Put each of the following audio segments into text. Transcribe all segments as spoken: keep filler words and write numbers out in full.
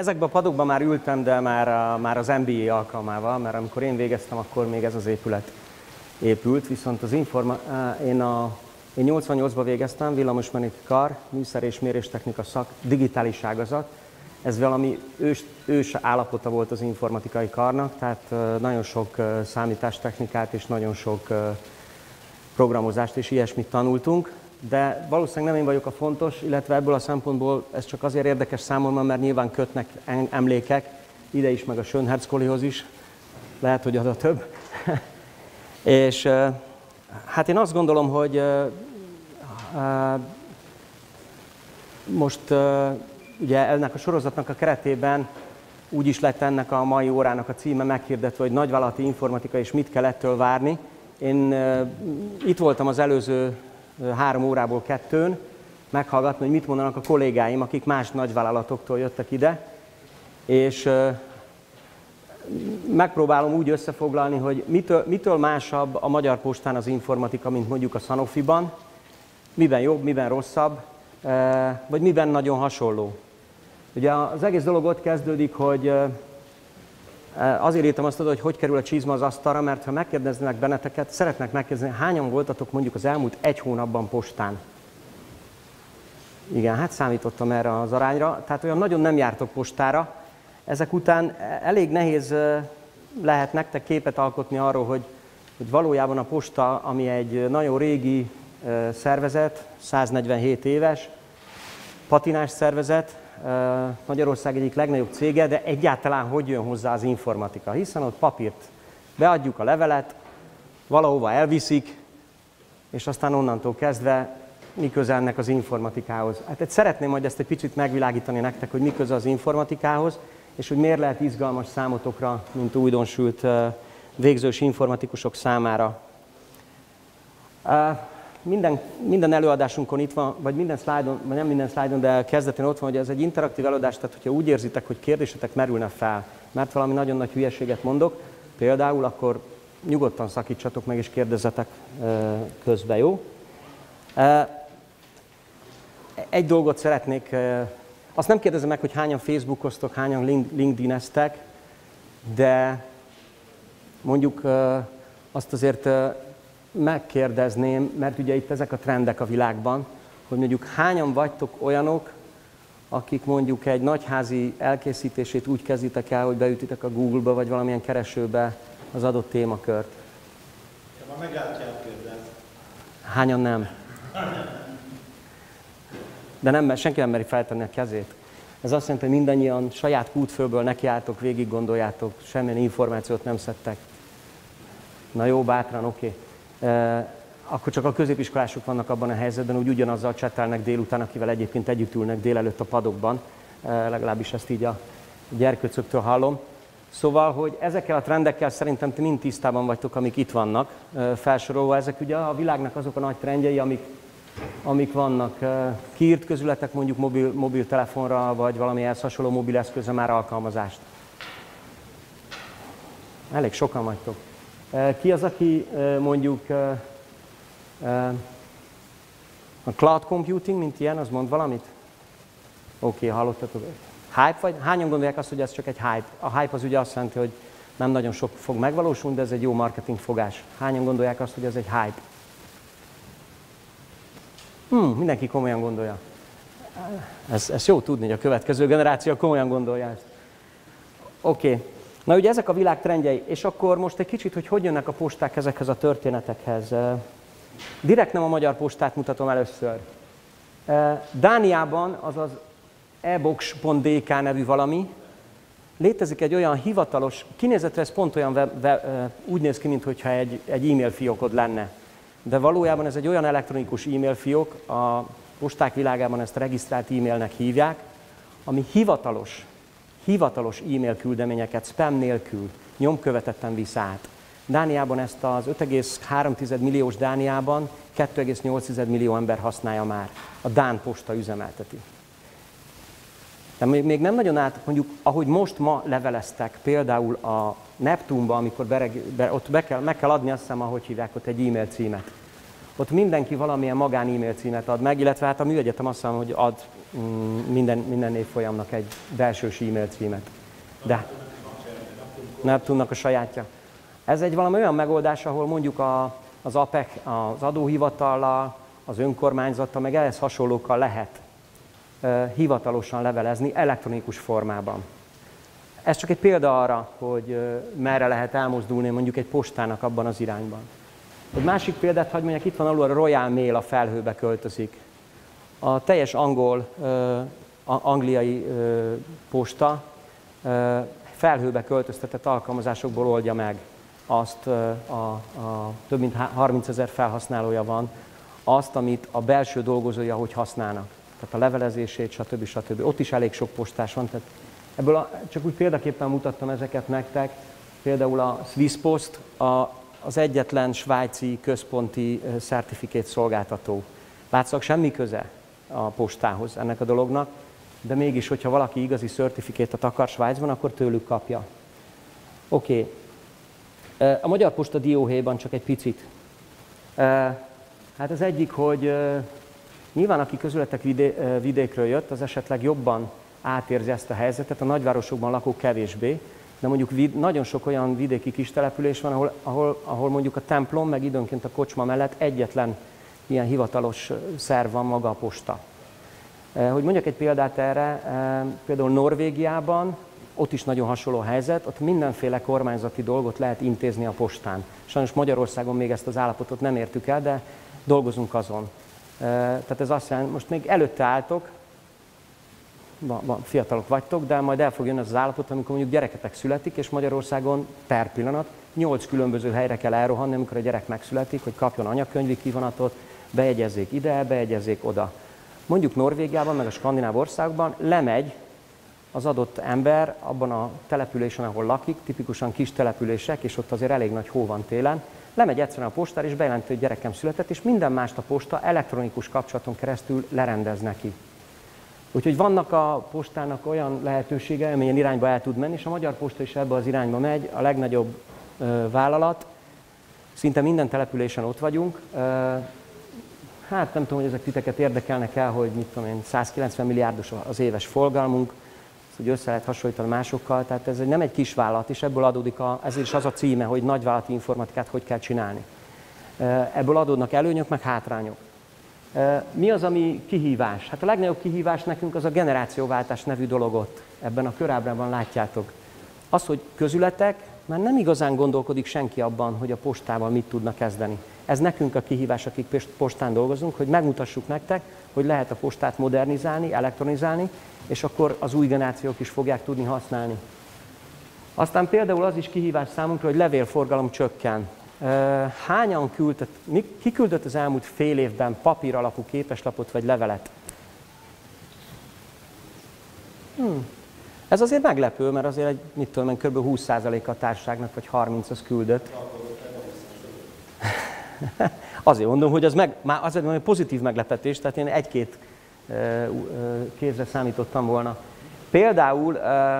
ezekben a padokban már ültem, de már, már az em bé á alkalmával, mert amikor én végeztem, akkor még ez az épület épült, viszont az informa... én, a... én nyolcvannyolcban végeztem, villamosmérnöki kar, műszer és méréstechnika szak, digitális ágazat. Ez valami ős, ős állapota volt az informatikai karnak, tehát nagyon sok számítástechnikát és nagyon sok programozást és ilyesmit tanultunk, de valószínűleg nem én vagyok a fontos, illetve ebből a szempontból ez csak azért érdekes számomra, mert nyilván kötnek emlékek, ide is, meg a Schönherzkolihoz is, lehet, hogy oda több. És hát én azt gondolom, hogy most ugye ennek a sorozatnak a keretében úgy is lett ennek a mai órának a címe meghirdetve, hogy nagyvállalati informatika és mit kell ettől várni. Én uh, itt voltam az előző uh, három órából kettőn, meghallgatni, hogy mit mondanak a kollégáim, akik más nagyvállalatoktól jöttek ide, és uh, megpróbálom úgy összefoglalni, hogy mitől, mitől másabb a Magyar Postán az informatika, mint mondjuk a Sanofiban, miben jobb, miben rosszabb, uh, vagy miben nagyon hasonló. Ugye az egész dolog ott kezdődik, hogy uh, azért írtam azt, hogy hogy kerül a csizma az asztalra, mert ha megkérdeznek benneteket, szeretnek megkérdezni, hányan voltatok mondjuk az elmúlt egy hónapban postán? Igen, hát számítottam erre az arányra, tehát olyan nagyon nem jártok postára. Ezek után elég nehéz lehet nektek képet alkotni arról, hogy, hogy valójában a posta, ami egy nagyon régi szervezet, száznegyvenhét éves, patinás szervezet, Magyarország egyik legnagyobb cége, de egyáltalán hogy jön hozzá az informatika? Hiszen ott papírt beadjuk a levelet, valahova elviszik, és aztán onnantól kezdve mi köze ennek az informatikához. Hát szeretném majd ezt egy picit megvilágítani nektek, hogy mi köze az informatikához, és hogy miért lehet izgalmas számotokra, mint újdonsült végzős informatikusok számára. Minden, minden előadásunkon itt van, vagy minden szlájdon, vagy nem minden szlájdon, de kezdetén ott van, hogy ez egy interaktív előadás, tehát hogyha úgy érzitek, hogy kérdésetek merülne fel, mert valami nagyon nagy hülyeséget mondok, például, akkor nyugodtan szakítsatok meg és kérdezzetek közben, jó? Egy dolgot szeretnék, azt nem kérdezem meg, hogy hányan Facebookoztok, hányan LinkedIn-eztek, de mondjuk azt azért megkérdezném, mert ugye itt ezek a trendek a világban, hogy mondjuk hányan vagytok olyanok, akik mondjuk egy nagyházi elkészítését úgy kezditek el, hogy beütitek a Google-ba, vagy valamilyen keresőbe az adott témakört. Ha megálltják kérdez. Hányan nem? De nem, senki nem meri feltenni a kezét. Ez azt jelenti, hogy mindannyian saját kútfőből nekiálltok, végig gondoljátok, semmilyen információt nem szedtek. Na jó, bátran, oké. Okay. Uh, akkor csak a középiskolások vannak abban a helyzetben, hogy ugyanazzal csetelnek délután, akivel egyébként együtt ülnek délelőtt a padokban. Uh, legalábbis ezt így a gyerköcöktől hallom. Szóval, hogy ezekkel a trendekkel szerintem ti mind tisztában vagytok, amik itt vannak uh, felsorolva. Ezek ugye a világnak azok a nagy trendjei, amik, amik vannak. Uh, kiírt közületek mondjuk mobil, mobiltelefonra, vagy valami ehhez hasonló mobileszközre már alkalmazást. Elég sokan vagytok. Ki az, aki mondjuk a cloud computing, mint ilyen, az mond valamit? Oké, okay, hallottatok. Hype vagy? Hányan gondolják azt, hogy ez csak egy hype? A hype az ugye azt jelenti, hogy nem nagyon sok fog megvalósulni, de ez egy jó marketing fogás. Hányan gondolják azt, hogy ez egy hype? Hmm, mindenki komolyan gondolja. Ez, ez jó tudni, hogy a következő generáció komolyan gondolja ezt. Oké. Okay. Na ugye ezek a világ trendjei, és akkor most egy kicsit, hogy hogy jönnek a posták ezekhez a történetekhez. Direkt nem a Magyar Postát mutatom először. Dániában, azaz e-box pont d k nevű valami, létezik egy olyan hivatalos, kinézetre ez pont olyan, web, web, úgy néz ki, mintha egy, egy e-mail fiókod lenne. De valójában ez egy olyan elektronikus e-mail fiók, a posták világában ezt regisztrált e-mailnek hívják, ami hivatalos, hivatalos e-mail küldeményeket spam nélkül nyomkövetetten visz át. Dániában ezt az öt egész három milliós Dániában két egész nyolc millió ember használja már. A Dán Posta üzemelteti. De még nem nagyon át, mondjuk, ahogy most ma leveleztek, például a Neptunba, amikor bereg, be, ott be kell, meg kell adni, azt hiszem, ahogy hívják ott egy e-mail címet. ott mindenki valamilyen magán e-mail címet ad meg, illetve hát a műegyetem azt mondja, hogy ad minden, minden évfolyamnak egy belsős e-mail címet. De nem tudnak a sajátja. Ez egy valami olyan megoldás, ahol mondjuk a, az á pé e cé, az adóhivatallal, az önkormányzattal, meg ehhez hasonlókkal lehet uh, hivatalosan levelezni elektronikus formában. Ez csak egy példa arra, hogy uh, merre lehet elmozdulni mondjuk egy postának abban az irányban. Egy másik példát, hogy mondjak, itt van alul a Royal Mail, a felhőbe költözik. A teljes angol, uh, angliai uh, posta uh, felhőbe költöztetett alkalmazásokból oldja meg azt, uh, a, a több mint harmincezer felhasználója van, azt, amit a belső dolgozója hogy használnak. Tehát a levelezését, stb. stb. Ott is elég sok postás van. Tehát ebből a, csak úgy példaképpen mutattam ezeket nektek. Például a Swisspost a, az egyetlen svájci központi certificate szolgáltató. Látszólag semmi köze a postához ennek a dolognak, de mégis, hogyha valaki igazi certificate-ot akar Svájcban, akkor tőlük kapja. Oké. Okay. A Magyar Posta dióhéjban csak egy picit. Hát az egyik, hogy uh, nyilván aki közületek vidé, uh, vidékről jött, az esetleg jobban átérzi ezt a helyzetet, a nagyvárosokban lakók kevésbé, de mondjuk vid, nagyon sok olyan vidéki kis település van, ahol, ahol, ahol mondjuk a templom, meg időnként a kocsma mellett egyetlen ilyen hivatalos szerv van, maga a posta. Uh, hogy mondjak egy példát erre, uh, például Norvégiában, ott is nagyon hasonló helyzet, ott mindenféle kormányzati dolgot lehet intézni a postán. Sajnos Magyarországon még ezt az állapotot nem értük el, de dolgozunk azon. Tehát ez azt jelenti, most még előtte álltok, fiatalok vagytok, de majd el fog jönni az az állapot, amikor mondjuk gyereketek születik, és Magyarországon per pillanat nyolc különböző helyre kell elrohanni, amikor a gyerek megszületik, hogy kapjon anyakönyvi kivonatot, bejegyezzék ide, bejegyezzék oda. Mondjuk Norvégiában, meg a skandináv országokban lemegy az adott ember abban a településen, ahol lakik, tipikusan kis települések, és ott azért elég nagy hó van télen, lemegy egyszerűen a postára, és bejelenti, hogy gyerekem született, és minden mást a posta elektronikus kapcsolaton keresztül lerendez neki. Úgyhogy vannak a postának olyan lehetősége, amilyen irányba el tud menni, és a Magyar Posta is ebbe az irányba megy, a legnagyobb ö, vállalat, szinte minden településen ott vagyunk. Ö, hát nem tudom, hogy ezek titeket érdekelnek el, hogy mit tudom én, százkilencven milliárdos az éves forgalmunk, hogy össze lehet hasonlítani másokkal, tehát ez nem egy kis vállalat, és ebből adódik, a, ezért is az a címe, hogy nagyvállalati informatikát hogy kell csinálni. Ebből adódnak előnyök, meg hátrányok. Mi az, ami kihívás? Hát a legnagyobb kihívás nekünk az a generációváltás nevű dologot. Ebben a körábrában látjátok. Az, hogy közületek, már nem igazán gondolkodik senki abban, hogy a postával mit tudnak kezdeni. Ez nekünk a kihívás, akik postán dolgozunk, hogy megmutassuk nektek, hogy lehet a postát modernizálni, elektronizálni, és akkor az új generációk is fogják tudni használni. Aztán például az is kihívás számunkra, hogy levélforgalom csökken. Hányan küldött, ki küldött az elmúlt fél évben papír alapú képeslapot vagy levelet? Hmm. Ez azért meglepő, mert azért egy, mit tudom én, kb. húsz százaléka a társaságnak, vagy harminc az küldött. Azért mondom, hogy az meg, már azért mondom, hogy pozitív meglepetés, tehát én egy-két kézre számítottam volna. Például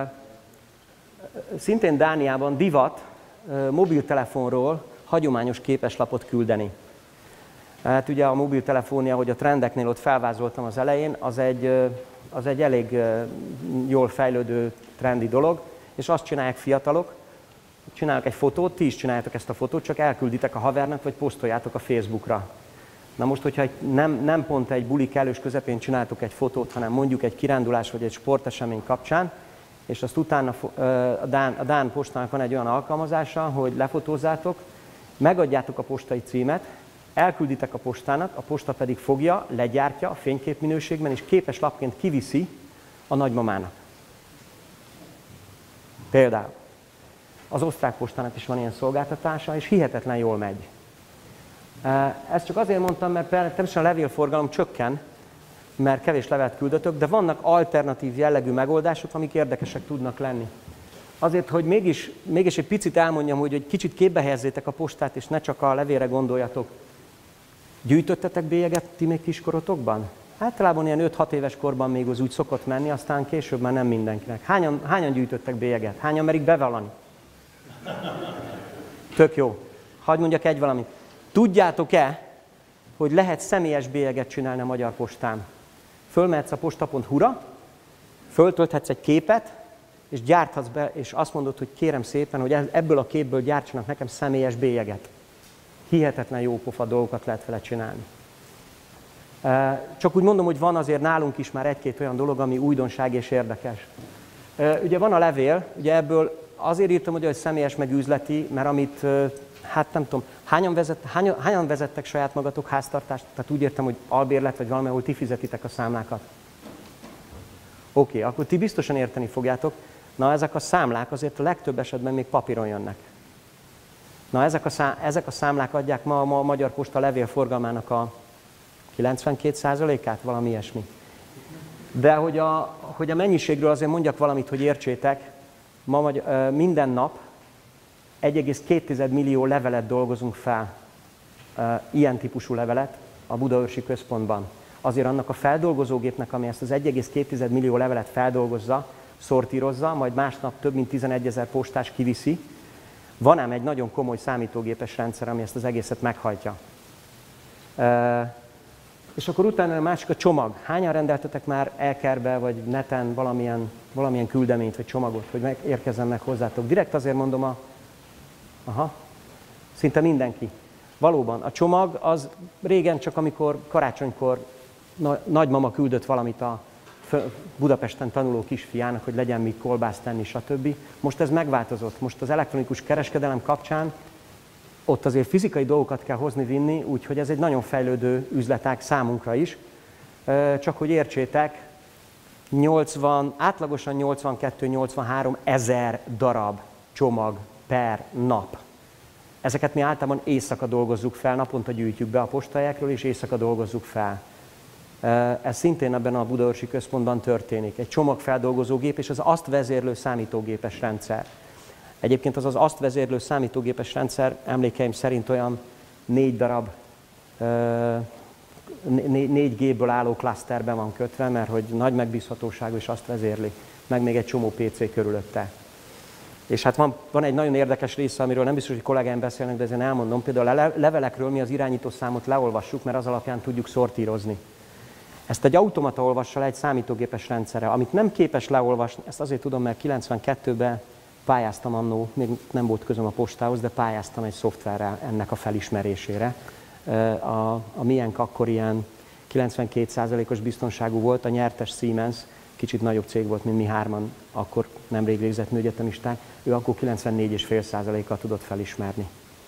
szintén Dániában divat mobiltelefonról hagyományos képeslapot küldeni. Hát ugye a mobiltelefonia, ahogy a trendeknél ott felvázoltam az elején, az egy, az egy elég jól fejlődő trendi dolog, és azt csinálják fiatalok, csinálnak egy fotót, ti is csináljátok ezt a fotót, csak elkülditek a havernak, vagy posztoljátok a Facebookra. Na most, hogyha nem, nem pont egy buli kellős közepén csináltok egy fotót, hanem mondjuk egy kirándulás vagy egy sportesemény kapcsán, és azt utána a Dán, a Dán postának van egy olyan alkalmazása, hogy lefotózzátok, megadjátok a postai címet, elkülditek a postának, a posta pedig fogja, legyártja a fényképminőségben, és képes lapként kiviszi a nagymamának. Például. Az osztrák postának is van ilyen szolgáltatása, és hihetetlen jól megy. Ezt csak azért mondtam, mert természetesen a levélforgalom csökken, mert kevés levelet küldötök, de vannak alternatív jellegű megoldások, amik érdekesek tudnak lenni. Azért, hogy mégis, mégis egy picit elmondjam, hogy egy kicsit képbe helyezzétek a postát, és ne csak a levélre gondoljatok. Gyűjtöttetek bélyeget ti még kiskorotokban? Általában ilyen öt-hat éves korban még az úgy szokott menni, aztán később már nem mindenkinek. Hányan, hányan gyűjtöttek bélyeget? Hányan merik bevallani? Tök jó. Hadd mondjak egy valamit. Tudjátok-e, hogy lehet személyes bélyeget csinálni a Magyar Postán. Fölmehetsz a posta pont hu-ra, föltölthetsz egy képet, és gyárthatsz be, és azt mondod, hogy kérem szépen, hogy ebből a képből gyártsanak nekem személyes bélyeget. Hihetetlen jópofa dolgokat lehet vele csinálni. Csak úgy mondom, hogy van azért nálunk is már egy-két olyan dolog, ami újdonság és érdekes. Ugye van a levél, ugye ebből azért írtam, hogy személyes meg üzleti, mert amit, hát nem tudom, hányan, vezet, hányan, hányan vezettek saját magatok háztartást? Tehát úgy értem, hogy albérlet, vagy valami, ahol ti fizetitek a számlákat. Oké, okay, akkor ti biztosan érteni fogjátok. Na, ezek a számlák azért a legtöbb esetben még papíron jönnek. Na, ezek a, szám, ezek a számlák adják ma, ma a Magyar Posta levélforgalmának a kilencvenkét százalékát, valami ilyesmi. De hogy a, hogy a mennyiségről azért mondjak valamit, hogy értsétek, ma minden nap egy egész két millió levelet dolgozunk fel, ilyen típusú levelet a Budaörsi Központban. Azért annak a feldolgozógépnek, ami ezt az egy egész két millió levelet feldolgozza, szortírozza, majd másnap több mint tizenegyezer postás kiviszi, van ám egy nagyon komoly számítógépes rendszer, ami ezt az egészet meghajtja. És akkor utána a másik a csomag. Hányan rendeltetek már elkerbe, vagy neten valamilyen, valamilyen küldeményt, vagy csomagot, hogy megérkezzen meg hozzátok? Direkt azért mondom a... Aha, szinte mindenki. Valóban, a csomag az régen csak amikor karácsonykor nagymama küldött valamit a Budapesten tanuló kisfiának, hogy legyen még kolbászt tenni, stb. Most ez megváltozott. Most az elektronikus kereskedelem kapcsán ott azért fizikai dolgokat kell hozni-vinni, úgyhogy ez egy nagyon fejlődő üzletág számunkra is. Csak hogy értsétek, nyolcvan, átlagosan nyolcvankettő-nyolcvanhárom ezer darab csomag per nap. Ezeket mi általában éjszaka dolgozzuk fel, naponta gyűjtjük be a postahelyekről, és éjszaka dolgozzuk fel. Ez szintén ebben a Budaörsi Központban történik. Egy csomagfeldolgozógép és az azt vezérlő számítógépes rendszer. Egyébként az az azt vezérlő számítógépes rendszer emlékeim szerint olyan négy darab, négy gépből álló klaszterben van kötve, mert hogy nagy megbízhatóságú és azt vezérli, meg még egy csomó pé cé körülötte. És hát van, van egy nagyon érdekes része, amiről nem biztos, hogy kollégáim beszélnek, de ezen elmondom. Például a levelekről mi az irányítószámot leolvassuk, mert az alapján tudjuk szortírozni. Ezt egy automata olvassa le egy számítógépes rendszerre, amit nem képes leolvasni, ezt azért tudom, mert kilencvenkettőben pályáztam annó, még nem volt közöm a postához, de pályáztam egy szoftverrel ennek a felismerésére. A, a miénk akkor ilyen kilencvenkét százalékos biztonságú volt, a nyertes Siemens, kicsit nagyobb cég volt, mint mi hárman, akkor nemrég végzett nőegyetemisták, ő akkor kilencvennégy egész öt százalékkal tudott felismerni.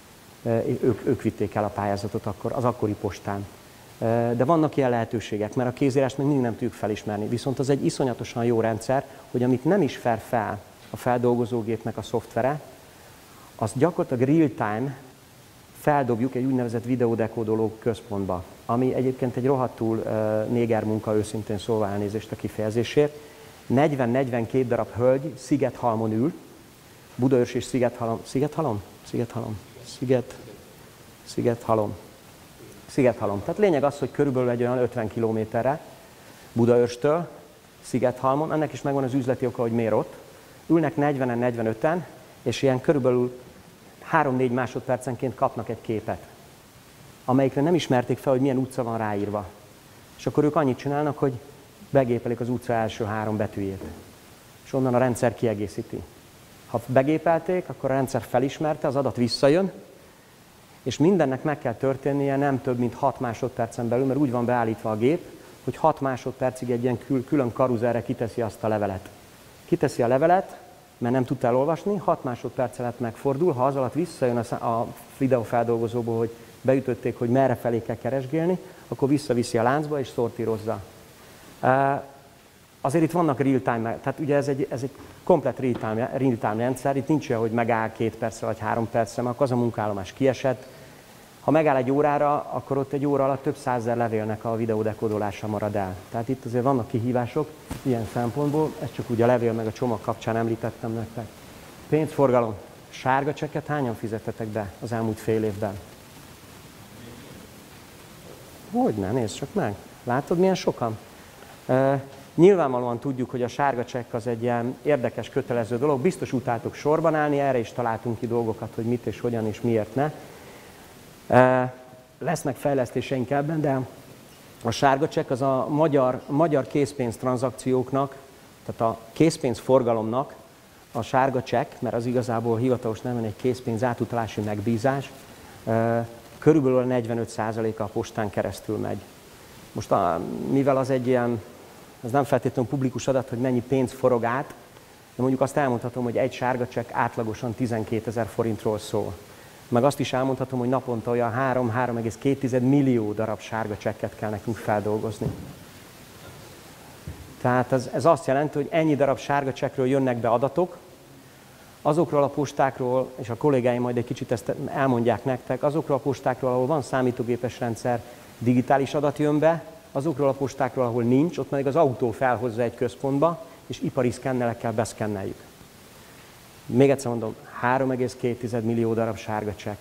Ők, ők vitték el a pályázatot akkor, az akkori postán. De vannak ilyen lehetőségek, mert a kézírást még mindig nem tudjuk felismerni. Viszont az egy iszonyatosan jó rendszer, hogy amit nem ismer fel a feldolgozógépnek a szoftvere, azt gyakorlatilag real-time feldobjuk egy úgynevezett videódekódoló központba, ami egyébként egy rohadtul uh, néger munka, őszintén szólva, elnézést a kifejezésért. negyven-negyvenkét darab hölgy Szigethalmon ül, Budaörs és Szigethalom, Szigethalom? Szigethalom, Sziget, Szigethalom, Szigethalom. Tehát lényeg az, hogy körülbelül egy olyan ötven kilométerre Budaörstől, Szigethalmon, ennek is megvan az üzleti oka, hogy miért ott. Ülnek negyvenen, negyvenöten, és ilyen körülbelül három-négy másodpercenként kapnak egy képet, amelyikre nem ismerték fel, hogy milyen utca van ráírva. És akkor ők annyit csinálnak, hogy begépelik az utca első három betűjét. És onnan a rendszer kiegészíti. Ha begépelték, akkor a rendszer felismerte, az adat visszajön, és mindennek meg kell történnie nem több, mint hat másodpercen belül, mert úgy van beállítva a gép, hogy hat másodpercig egy ilyen kül- külön karuzelre kiteszi azt a levelet. Kiteszi a levelet, mert nem tudta elolvasni, hat másodperc alatt megfordul, ha az alatt visszajön a videófeldolgozóból, hogy beütötték, hogy merre felé kell keresgélni, akkor visszaviszi a láncba és szortírozza. Azért itt vannak real-time, tehát ugye ez egy, ez egy komplet real-time, real-time rendszer, itt nincs olyan, hogy megáll két percre vagy három percre, mert akkor az a munkállomás kiesett. Ha megáll egy órára, akkor ott egy óra alatt több százezer levélnek a videódekódolása marad el. Tehát itt azért vannak kihívások ilyen szempontból, ezt csak úgy a levél meg a csomag kapcsán említettem nektek. Pénzforgalom. Sárga csekket hányan fizettetek be az elmúlt fél évben? Hogyne, nézd csak meg. Látod, milyen sokan? E, nyilvánvalóan tudjuk, hogy a sárga csekk az egy ilyen érdekes, kötelező dolog. Biztos utáltok sorban állni, erre is találtunk ki dolgokat, hogy mit és hogyan és miért ne. lesznek fejlesztéseink ebben, de a sárga csekk az a magyar, magyar készpénz tranzakcióknak, tehát a készpénz forgalomnak a sárga csekk, mert az igazából hivatalos neven egy készpénz átutalási megbízás, körülbelül a negyvenöt százaléka a postán keresztül megy. Most a, mivel az egy ilyen, az nem feltétlenül publikus adat, hogy mennyi pénz forog át, de mondjuk azt elmondhatom, hogy egy sárga csekk átlagosan tizenkétezer forintról szól. Meg azt is elmondhatom, hogy naponta olyan három-három egész két millió darab sárga csekket kell nekünk feldolgozni. Tehát ez, ez azt jelenti, hogy ennyi darab sárga csekkről jönnek be adatok, azokról a postákról, és a kollégáim majd egy kicsit ezt elmondják nektek, azokról a postákról, ahol van számítógépes rendszer, digitális adat jön be, azokról a postákról, ahol nincs, ott pedig az autó felhozza egy központba, és ipari szkennelekkel beszkenneljük. Még egyszer mondom, három egész két millió darab sárga csekk.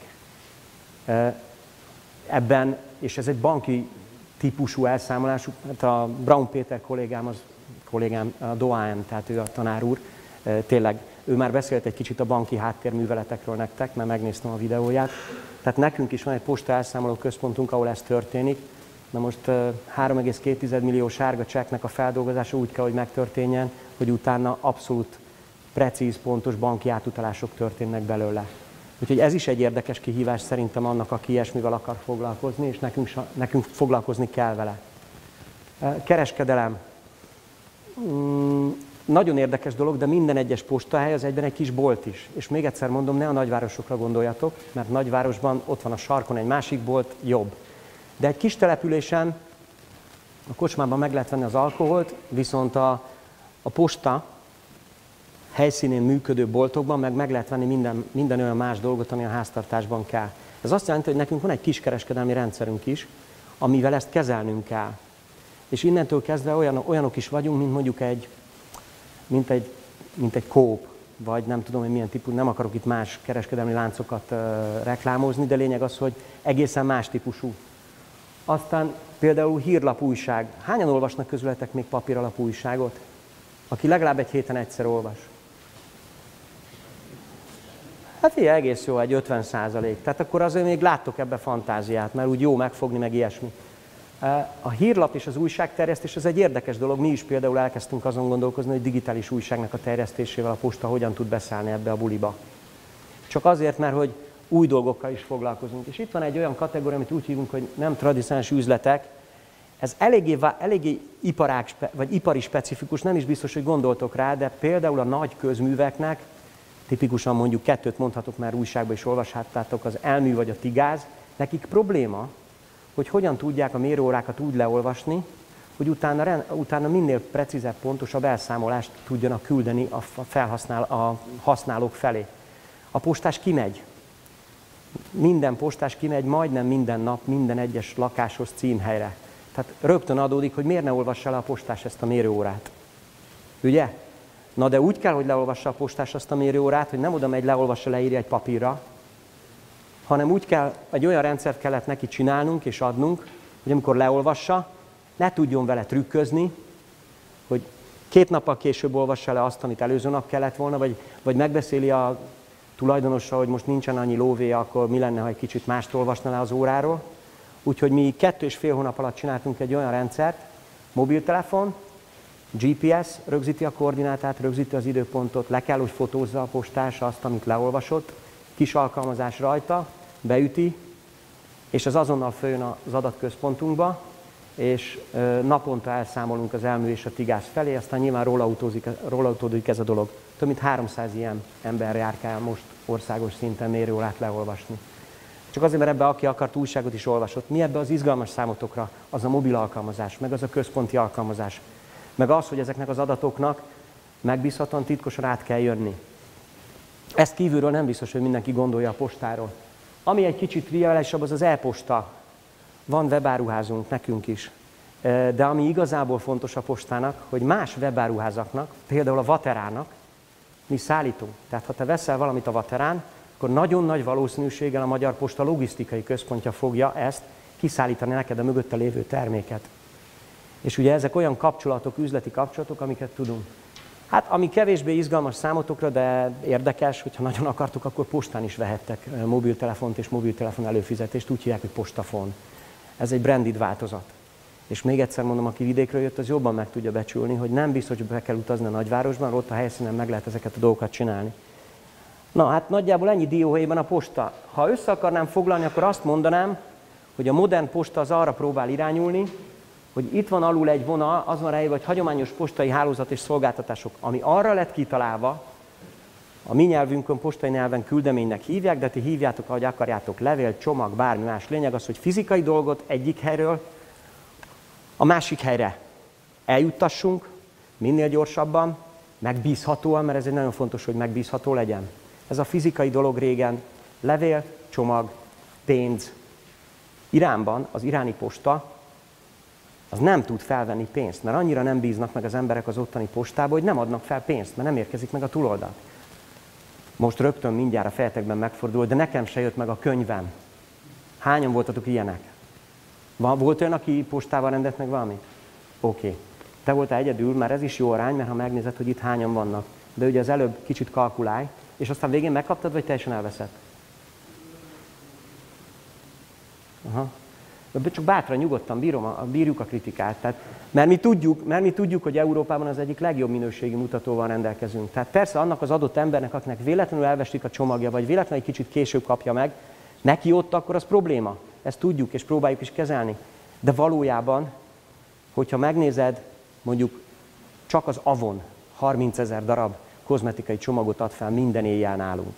Ebben, és ez egy banki típusú elszámolású, hát a Braun Péter kollégám, az kollégám a doáen, tehát ő a tanár úr, tényleg ő már beszélt egy kicsit a banki háttérműveletekről nektek, mert megnéztem a videóját. Tehát nekünk is van egy posta elszámoló központunk, ahol ez történik. Na most három egész két millió sárga csekknek a feldolgozása úgy kell, hogy megtörténjen, hogy utána abszolút precíz, pontos banki átutalások történnek belőle. Úgyhogy ez is egy érdekes kihívás szerintem annak, aki ilyesmivel akar foglalkozni, és nekünk, nekünk foglalkozni kell vele. Kereskedelem. Mm, nagyon érdekes dolog, de minden egyes postahely az egyben egy kis bolt is. És még egyszer mondom, ne a nagyvárosokra gondoljatok, mert nagyvárosban ott van a sarkon egy másik bolt, jobb. De egy kis településen a kocsmában meg lehet venni az alkoholt, viszont a, a posta helyszínén működő boltokban meg meg lehet venni minden, minden olyan más dolgot, ami a háztartásban kell. Ez azt jelenti, hogy nekünk van egy kiskereskedelmi rendszerünk is, amivel ezt kezelnünk kell. És innentől kezdve olyan, olyanok is vagyunk, mint mondjuk egy, mint egy, mint egy Coop, vagy nem tudom, hogy milyen típus, nem akarok itt más kereskedelmi láncokat uh, reklámozni, de lényeg az, hogy egészen más típusú. Aztán például hírlap újság. Hányan olvasnak közületek még papíralapú újságot? Aki legalább egy héten egyszer olvas. Hát ilyen egész jó, egy ötven százalék. Tehát akkor azért még láttok ebbe fantáziát, mert úgy jó megfogni, meg ilyesmi. A hírlap és az újságterjesztés az egy érdekes dolog. Mi is például elkezdtünk azon gondolkozni, hogy digitális újságnak a terjesztésével a posta hogyan tud beszállni ebbe a buliba. Csak azért, mert hogy új dolgokkal is foglalkozunk. És itt van egy olyan kategória, amit úgy hívunk, hogy nem tradicionális üzletek. Ez eléggé, eléggé iparág, vagy ipari specifikus, nem is biztos, hogy gondoltok rá, de például a nagy közműveknek, tipikusan mondjuk kettőt mondhatok, már újságban is olvashattátok, az Elmű vagy a Tigáz, nekik probléma, hogy hogyan tudják a mérőórákat úgy leolvasni, hogy utána, utána minél precízebb, pontosabb elszámolást tudjanak küldeni a, felhasznál, a használók felé. A postás kimegy. Minden postás kimegy majdnem minden nap, minden egyes lakásos címhelyre. Tehát rögtön adódik, hogy miért ne olvassa le a postás ezt a mérőórát. Ugye? Na de úgy kell, hogy leolvassa a postás azt a mérőórát, hogy nem oda megy, leolvassa, leírja egy papírra, hanem úgy kell, egy olyan rendszert kellett neki csinálnunk és adnunk, hogy amikor leolvassa, ne tudjon vele trükközni, hogy két nappal később olvassa le azt, amit előző nap kellett volna, vagy, vagy megbeszéli a tulajdonossal, hogy most nincsen annyi lóvéja, akkor mi lenne, ha egy kicsit mást olvasna le az óráról. Úgyhogy mi kettő és fél hónap alatt csináltunk egy olyan rendszert, mobiltelefon, gé pé es rögzíti a koordinátát, rögzíti az időpontot, le kell, hogy fotózza a postás azt, amit leolvasott, kis alkalmazás rajta, beüti, és az azonnal följön az adatközpontunkba, és naponta elszámolunk az Elmű és a Tigáz felé, aztán nyilván rólautódik ez a dolog. Több mint háromszáz ilyen ember járkál most országos szinten mérőórát leolvasni. Csak azért, mert ebbe aki akart újságot is olvasott. Mi ebbe az izgalmas számotokra? Az a mobil alkalmazás, meg az a központi alkalmazás. Meg az, hogy ezeknek az adatoknak megbízhatóan, titkosan át kell jönni. Ezt kívülről nem biztos, hogy mindenki gondolja a postáról. Ami egy kicsit triviálisabb, az az e-posta. Van webáruházunk, nekünk is. De ami igazából fontos a postának, hogy más webáruházaknak, például a Vaterának, mi szállítunk. Tehát ha te veszel valamit a Vaterán, akkor nagyon nagy valószínűséggel a Magyar Posta logisztikai központja fogja ezt kiszállítani neked a mögötte lévő terméket. És ugye ezek olyan kapcsolatok, üzleti kapcsolatok, amiket tudunk. Hát, ami kevésbé izgalmas számotokra, de érdekes, hogyha nagyon akartok, akkor postán is vehettek mobiltelefont és mobiltelefon előfizetést, úgy hívják, hogy postafon. Ez egy branded változat. És még egyszer mondom, aki vidékről jött, az jobban meg tudja becsülni, hogy nem biztos, hogy be kell utazni a nagyvárosban, ott a helyszínen meg lehet ezeket a dolgokat csinálni. Na, hát nagyjából ennyi dióhéjban a posta. Ha össze akarnám foglalni, akkor azt mondanám, hogy a modern posta az arra próbál irányulni, hogy itt van alul egy vonal, az van ráírva, hogy hagyományos postai hálózat és szolgáltatások, ami arra lett kitalálva, a mi nyelvünkön, postai nyelven küldeménynek hívják, de ti hívjátok, ahogy akarjátok, levél, csomag, bármi más. Lényeg az, hogy fizikai dolgot egyik helyről a másik helyre eljuttassunk, minél gyorsabban, megbízhatóan, mert ez egy nagyon fontos, hogy megbízható legyen. Ez a fizikai dolog régen, levél, csomag, pénz. Iránban az iráni posta az nem tud felvenni pénzt, mert annyira nem bíznak meg az emberek az ottani postába, hogy nem adnak fel pénzt, mert nem érkezik meg a túloldal. Most rögtön mindjárt a fejetekben megfordul, de nekem se jött meg a könyvem. Hányan voltatok ilyenek? Volt olyan, aki postával rendelt meg valamit? Oké. Okay. Te voltál egyedül, már ez is jó arány, mert ha megnézed, hogy itt hányan vannak. De ugye az előbb kicsit kalkulálj, és aztán végén megkaptad, vagy teljesen elveszed? Aha. Csak bátran, nyugodtan bírom a, bírjuk a kritikát. Tehát, mert, mi tudjuk, mert mi tudjuk, hogy Európában az egyik legjobb minőségi mutatóval rendelkezünk. Tehát persze annak az adott embernek, akinek véletlenül elvesik a csomagja, vagy véletlenül egy kicsit később kapja meg, neki ott akkor az probléma. Ezt tudjuk, és próbáljuk is kezelni. De valójában, hogyha megnézed, mondjuk csak az Avon harmincezer darab kozmetikai csomagot ad fel minden éjjel nálunk.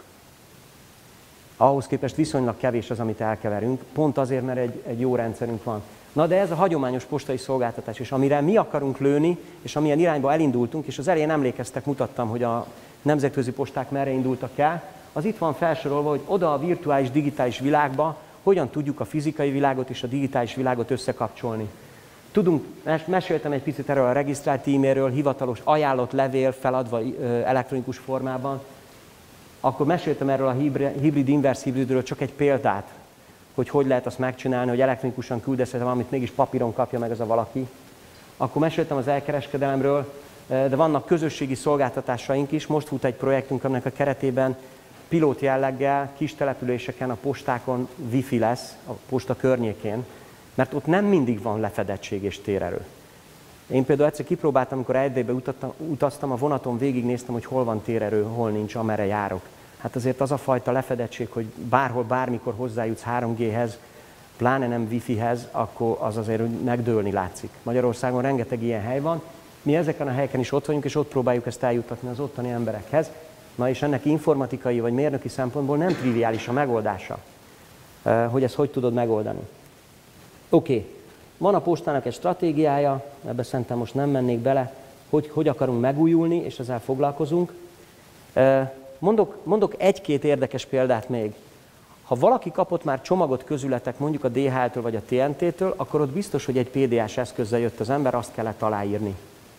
Ahhoz képest viszonylag kevés az, amit elkeverünk, pont azért, mert egy, egy jó rendszerünk van. Na de ez a hagyományos postai szolgáltatás, és amire mi akarunk lőni, és amilyen irányba elindultunk, és az elején emlékeztek, mutattam, hogy a nemzetközi posták merre indultak el, az itt van felsorolva, hogy oda a virtuális, digitális világba hogyan tudjuk a fizikai világot és a digitális világot összekapcsolni. Tudunk, meséltem egy picit erről a regisztrált e-mailről, hivatalos ajánlott levél feladva elektronikus formában, akkor meséltem erről a hibrid, inverse hibridről csak egy példát, hogy hogy lehet azt megcsinálni, hogy elektronikusan küldesz valamit, mégis papíron kapja meg az a valaki. Akkor meséltem az elkereskedelemről, de vannak közösségi szolgáltatásaink is. Most fut egy projektünk, aminek a keretében pilót jelleggel kis településeken, a postákon wifi lesz, a posta környékén, mert ott nem mindig van lefedettség és térerő. Én például egyszer kipróbáltam, amikor Erdélybe utaztam, a vonaton végignéztem, hogy hol van térerő, hol nincs, amerre járok. Hát azért az a fajta lefedettség, hogy bárhol, bármikor hozzájutsz három G-hez, pláne nem Wi-Fi-hez, akkor az azért megdőlni látszik. Magyarországon rengeteg ilyen hely van, mi ezeken a helyeken is ott vagyunk, és ott próbáljuk ezt eljuttatni az ottani emberekhez. Na és ennek informatikai vagy mérnöki szempontból nem triviális a megoldása, hogy ezt hogy tudod megoldani. Oké. Okay. Van a postának egy stratégiája, ebbe szerintem most nem mennék bele, hogy hogy akarunk megújulni, és ezzel foglalkozunk. Mondok, mondok egy-két érdekes példát még. Ha valaki kapott már csomagot közületek, mondjuk a dé há el-től vagy a té en té-től, akkor ott biztos, hogy egy pé dé es eszközzel jött az ember, azt kellett aláírni.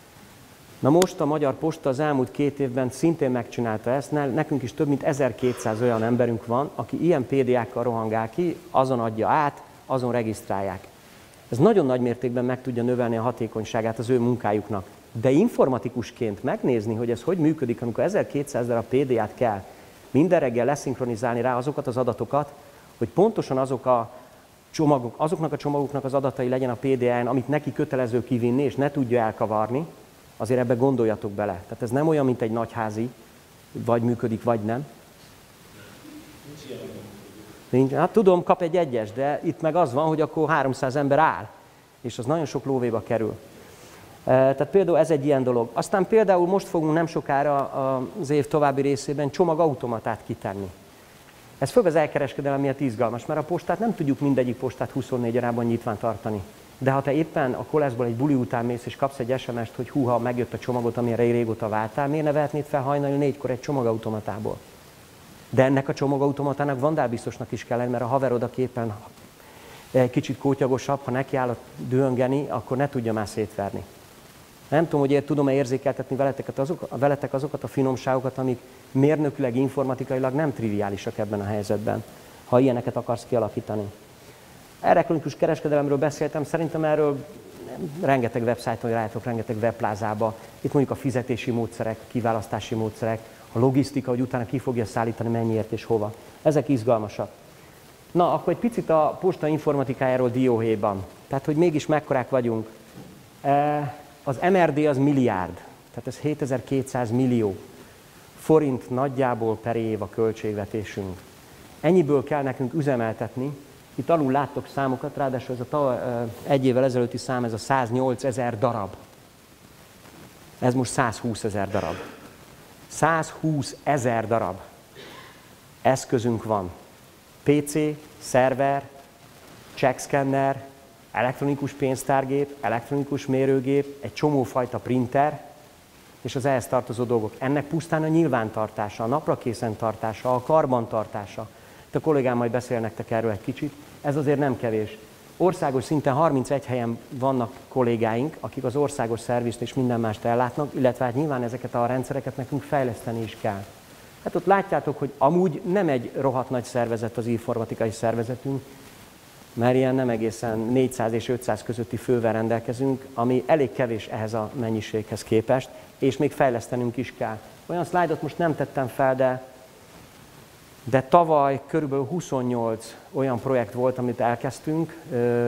Na most a Magyar Posta az elmúlt két évben szintén megcsinálta ezt, nekünk is több mint ezerkétszáz olyan emberünk van, aki ilyen pé dé á-kkal rohangál ki, azon adja át, azon regisztrálják. Ez nagyon nagy mértékben meg tudja növelni a hatékonyságát az ő munkájuknak. De informatikusként megnézni, hogy ez hogy működik, amikor ezerkétszáz darab pé dé á-t kell minden reggel leszinkronizálni rá azokat az adatokat, hogy pontosan azok a csomagok, azoknak a csomagoknak az adatai legyen a pé dé á-n, amit neki kötelező kivinni, és ne tudja elkavarni, azért ebbe gondoljatok bele. Tehát ez nem olyan, mint egy nagyházi, vagy működik, vagy nem. Nincs. Hát tudom, kap egy egyes, de itt meg az van, hogy akkor háromszáz ember áll, és az nagyon sok lóvéba kerül. Tehát például ez egy ilyen dolog. Aztán például most fogunk nem sokára az év további részében csomagautomatát kitenni. Ez főleg az elkereskedelem miatt izgalmas, mert a postát nem tudjuk mindegyik postát huszonnégy órában nyitva tartani. De ha te éppen a koleszból egy buli után mész, és kapsz egy es em est, hogy húha, megjött a csomagot, amire régóta vártál, miért ne vehetnéd fel hajnali négykor egy csomagautomatából? De ennek a csomagautomatának vandálbiztosnak is kell lenni, mert a haverod, aki éppen egy kicsit kótyagosabb, ha nekiáll dühöngeni, akkor ne tudja már szétverni. Nem tudom, hogy ért, tudom-e érzékeltetni veletek, azok, veletek azokat a finomságokat, amik mérnökileg, informatikailag nem triviálisak ebben a helyzetben, ha ilyeneket akarsz kialakítani. Elektronikus kereskedelemről beszéltem, szerintem erről rengeteg websájton rájátok, rengeteg webplázába. Itt mondjuk a fizetési módszerek, kiválasztási módszerek, a logisztika, hogy utána ki fogja szállítani, mennyiért és hova. Ezek izgalmasak. Na, akkor egy picit a posta informatikájáról dióhéjban. Tehát, hogy mégis mekkorák vagyunk. Az em er dé az milliárd, tehát ez hétezer-kétszáz millió forint nagyjából per év a költségvetésünk. Ennyiből kell nekünk üzemeltetni. Itt alul láttok számokat, ráadásul ez a tavaly, egy évvel ezelőtti szám, ez a száznyolc ezer darab. Ez most százhúsz ezer darab. százhúsz ezer darab eszközünk van. pé cé, szerver, checkszkenner, elektronikus pénztárgép, elektronikus mérőgép, egy csomó fajta printer, és az ehhez tartozó dolgok. Ennek pusztán a nyilvántartása, a naprakészen tartása, a karbantartása. Itt a kollégám majd beszél nektek erről egy kicsit. Ez azért nem kevés. Országos szinten harmincegy helyen vannak kollégáink, akik az országos szervizt és minden mást ellátnak, illetve hát nyilván ezeket a rendszereket nekünk fejleszteni is kell. Hát ott látjátok, hogy amúgy nem egy rohadt nagy szervezet az informatikai szervezetünk, mert ilyen nem egészen négyszáz és ötszáz közötti fővel rendelkezünk, ami elég kevés ehhez a mennyiséghez képest, és még fejlesztenünk is kell. Olyan szlájdot most nem tettem fel, de, de tavaly körülbelül huszonnyolc olyan projekt volt, amit elkezdtünk,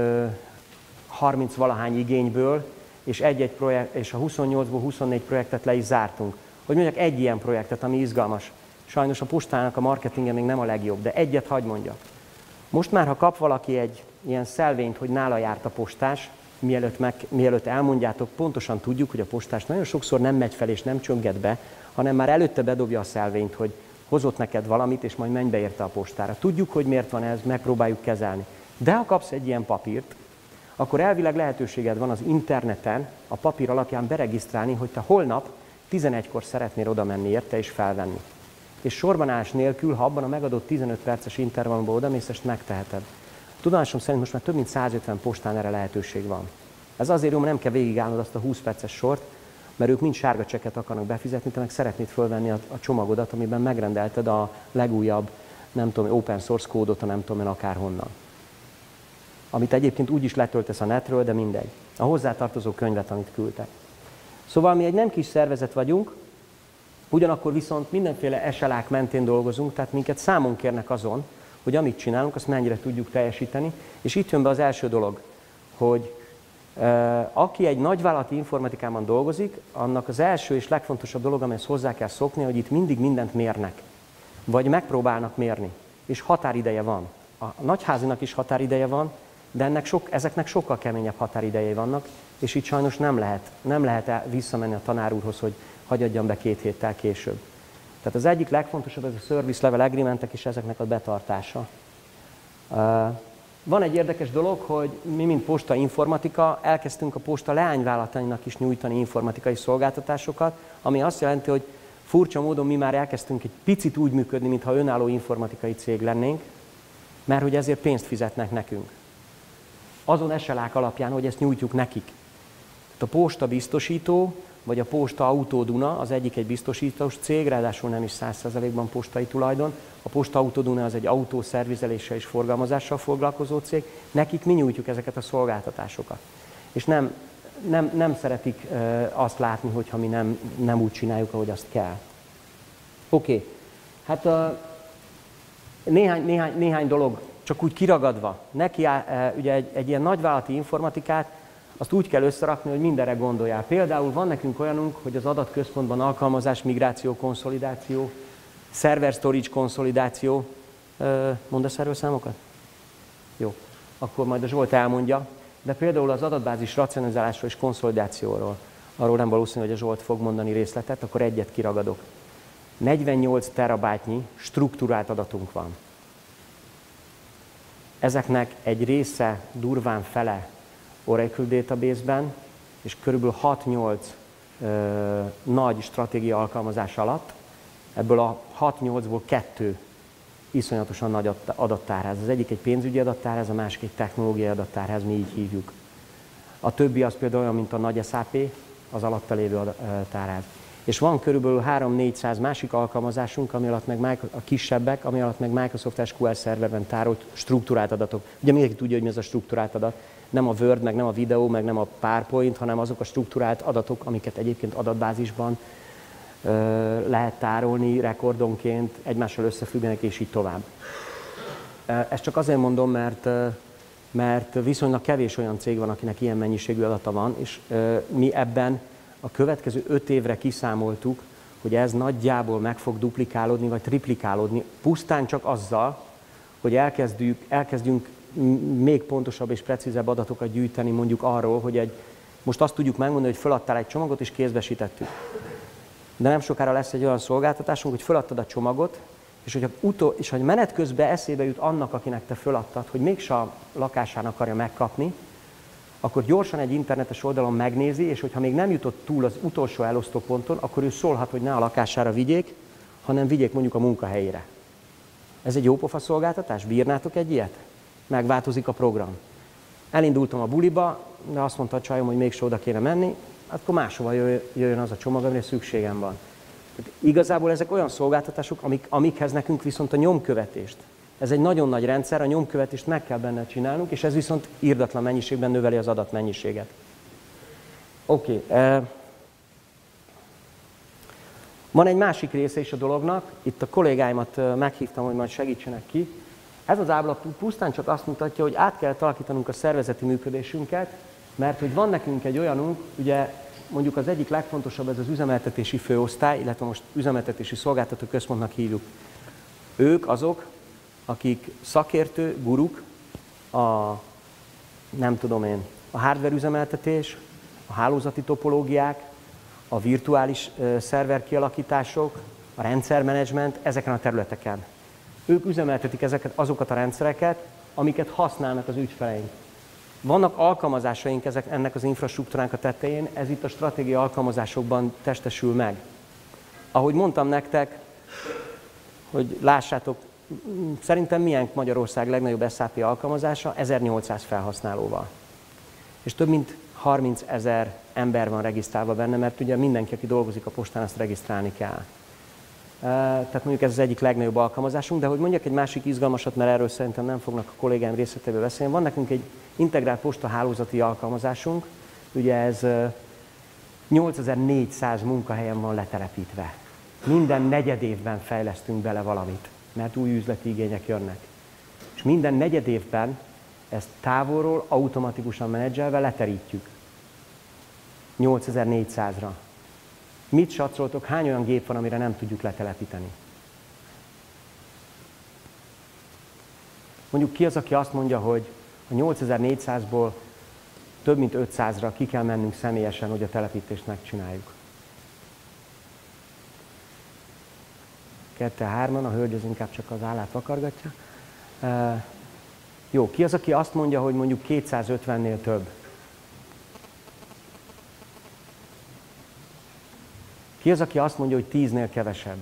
harminc valahány igényből, és, egy-egy projekt, és a huszonnyolcból huszonnégy projektet le is zártunk. Hogy mondjak egy ilyen projektet, ami izgalmas. Sajnos a postának a marketingje még nem a legjobb, de egyet hagy mondjak. Most már, ha kap valaki egy ilyen szelvényt, hogy nála járt a postás, mielőtt, meg, mielőtt elmondjátok, pontosan tudjuk, hogy a postás nagyon sokszor nem megy fel és nem csönget be, hanem már előtte bedobja a szelvényt, hogy hozott neked valamit, és majd menj be érte a postára. Tudjuk, hogy miért van ez, megpróbáljuk kezelni. De ha kapsz egy ilyen papírt, akkor elvileg lehetőséged van az interneten a papír alapján beregisztrálni, hogy te holnap tizenegykor szeretnél oda menni érte és felvenni. És sorbanállás nélkül, ha abban a megadott tizenöt perces intervallumban odamész, ezt megteheted. Tudomásom szerint most már több mint százötven postán erre lehetőség van. Ez azért jó, mert nem kell végigállnod azt a húsz perces sort, mert ők mind sárga csekket akarnak befizetni, te meg szeretnéd fölvenni a, a csomagodat, amiben megrendelted a legújabb, nem tudom, open source kódot, a nem tudom én akárhonnan. Amit egyébként úgy is letöltesz a netről, de mindegy. A hozzátartozó könyvet, amit küldtek. Szóval mi egy nem kis szervezet vagyunk, ugyanakkor viszont mindenféle es el á-k mentén dolgozunk, tehát minket számon kérnek azon, hogy amit csinálunk, azt mennyire tudjuk teljesíteni. És itt jön be az első dolog, hogy e, aki egy nagyvállalati informatikában dolgozik, annak az első és legfontosabb dolog, amihez hozzá kell szokni, hogy itt mindig mindent mérnek, vagy megpróbálnak mérni, és határideje van. A nagyházinak is határideje van, de ennek sok, ezeknek sokkal keményebb határidejei vannak, és itt sajnos nem lehet, nem lehet visszamenni a tanár úrhoz, hogy hagyjadjam be két héttel később. Tehát az egyik legfontosabb, ez a service level agreementek és ezeknek a betartása. Van egy érdekes dolog, hogy mi, mint Posta Informatika, elkezdtünk a posta leányvállalatainak is nyújtani informatikai szolgáltatásokat, ami azt jelenti, hogy furcsa módon mi már elkezdtünk egy picit úgy működni, mintha önálló informatikai cég lennénk, mert hogy ezért pénzt fizetnek nekünk. Azon es el á-k alapján, hogy ezt nyújtjuk nekik. Tehát a posta biztosító, vagy a Posta Autó Duna, az egyik egy biztosítós cég, ráadásul nem is száz százalékban postai tulajdon. A Posta Autó Duna az egy autószervizeléssel és forgalmazással foglalkozó cég. Nekik mi nyújtjuk ezeket a szolgáltatásokat. És nem, nem, nem szeretik e, azt látni, hogyha mi nem, nem úgy csináljuk, ahogy azt kell. Oké, okay. Hát a, néhány, néhány, néhány dolog, csak úgy kiragadva. Neki e, ugye egy, egy ilyen nagyvállalati informatikát, azt úgy kell összerakni, hogy mindenre gondoljál. Például van nekünk olyanunk, hogy az adatközpontban alkalmazás, migráció, konszolidáció, server storage konszolidáció. Mondasz erről számokat? Jó, akkor majd a Zsolt elmondja. De például az adatbázis racionalizálásról és konszolidációról, arról nem valószínű, hogy a Zsolt fog mondani részletet, akkor egyet kiragadok. negyvennyolc terabájtnyi struktúrált adatunk van. Ezeknek egy része durván fele Oracle database-ben, és körülbelül hat-nyolc nagy stratégia alkalmazás alatt, ebből a hat-nyolcból kettő iszonyatosan nagy adattárház. Az egyik egy pénzügyi adattárház, a másik egy technológiai adattárház, mi így hívjuk. A többi az például olyan, mint a nagy es á pé, az alatta lévő tárház. És van körülbelül három-négyszáz másik alkalmazásunk, ami alatt meg a kisebbek, ami alatt meg Microsoft es kú el szerverben tárolt struktúrált adatok. Ugye mindenki tudja, hogy mi ez a struktúrált adat. nem a Word, meg nem a videó, meg nem a PowerPoint, hanem azok a struktúrált adatok, amiket egyébként adatbázisban lehet tárolni rekordonként, egymással összefüggenek, és így tovább. Ezt csak azért mondom, mert, mert viszonylag kevés olyan cég van, akinek ilyen mennyiségű adata van, és mi ebben a következő öt évre kiszámoltuk, hogy ez nagyjából meg fog duplikálódni, vagy triplikálódni, pusztán csak azzal, hogy elkezdjük, elkezdjünk még pontosabb és precízebb adatokat gyűjteni mondjuk arról, hogy egy, most azt tudjuk megmondani, hogy feladtál egy csomagot, és kézbesítettük. De nem sokára lesz egy olyan szolgáltatásunk, hogy feladtad a csomagot, és hogy, utol, és hogy menet közben eszébe jut annak, akinek te feladtad, hogy mégse a lakásán akarja megkapni, akkor gyorsan egy internetes oldalon megnézi, és hogyha még nem jutott túl az utolsó elosztó ponton, akkor ő szólhat, hogy ne a lakására vigyék, hanem vigyék mondjuk a munkahelyére. Ez egy jópofa szolgáltatás? Bírnátok egy ilyet? Megváltozik a program. Elindultam a buliba, de azt mondta a csajom, hogy mégse oda kéne menni, akkor máshova jöjjön az a csomag, amire szükségem van. Tehát igazából ezek olyan szolgáltatások, amik, amikhez nekünk viszont a nyomkövetést. Ez egy nagyon nagy rendszer, a nyomkövetést meg kell benne csinálnunk, és ez viszont irdatlan mennyiségben növeli az adatmennyiséget. Oké. Okay. Eh, van egy másik része is a dolognak, itt a kollégáimat meghívtam, hogy majd segítsenek ki. Ez az ábla pusztán csak azt mutatja, hogy át kell alakítanunk a szervezeti működésünket, mert hogy van nekünk egy olyanunk, ugye mondjuk az egyik legfontosabb ez az üzemeltetési főosztály, illetve most üzemeltetési szolgáltató központnak hívjuk. Ők azok, akik szakértő, guruk, a, nem tudom én, a hardware üzemeltetés, a hálózati topológiák, a virtuális uh, szerver kialakítások, a rendszermenedzsment, ezeken a területeken. Ők üzemeltetik ezeket, azokat a rendszereket, amiket használnak az ügyfeleink. Vannak alkalmazásaink ezek, ennek az infrastruktúránk a tetején, ez itt a stratégiai alkalmazásokban testesül meg. Ahogy mondtam nektek, hogy lássátok, szerintem milyen Magyarország legnagyobb es á pé alkalmazása? ezernyolcszáz felhasználóval. És több mint harmincezer ember van regisztrálva benne, mert ugye mindenki, aki dolgozik a postán, azt regisztrálni kell. Tehát mondjuk ez az egyik legnagyobb alkalmazásunk, de hogy mondjak egy másik izgalmasat, mert erről szerintem nem fognak a kollégáim részleteiben beszélni. Van nekünk egy integrált postahálózati alkalmazásunk, ugye ez nyolcezer-négyszáz munkahelyen van letelepítve. Minden negyed évben fejlesztünk bele valamit, mert új üzleti igények jönnek. És minden negyed évben ezt távolról automatikusan menedzselve leterítjük. nyolcezer-négyszázra. Mit satszoltok, hány olyan gép van, amire nem tudjuk letelepíteni? Mondjuk ki az, aki azt mondja, hogy a nyolcezer-négyszázból több mint ötszázra ki kell mennünk személyesen, hogy a telepítést megcsináljuk. Kettő-hárman, a hölgy az inkább csak az állát vakargatja. Uh, jó, ki az, aki azt mondja, hogy mondjuk kétszázötvennél több? Ki az, aki azt mondja, hogy tíznél kevesebb?